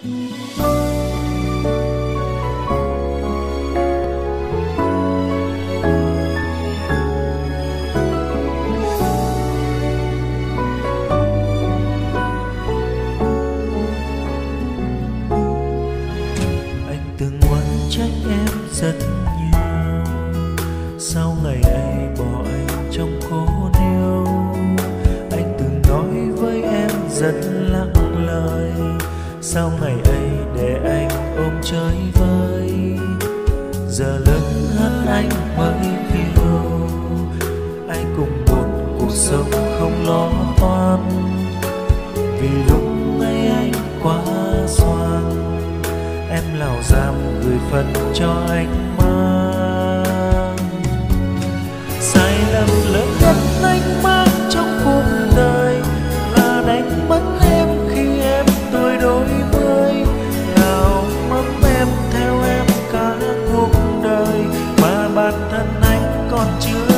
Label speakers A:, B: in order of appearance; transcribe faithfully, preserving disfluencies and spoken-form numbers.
A: Rất nhiều sau ngày ấy bỏ anh trong khổ điêu. Anh từng nói với em rất lặng lời, sau ngày ấy để anh ôm chơi vơi. Giờ lớn hơn anh mới hiểu, anh cùng một cuộc sống không lo toan. Vì lúc ấy anh quá xoan, em lào giam gửi phần cho anh mang. Sai lầm lớn nhất anh mang trong cuộc đời là đánh mất em khi em tuổi đôi mươi. Nào mong em theo em cả cuộc đời mà bản thân anh còn chưa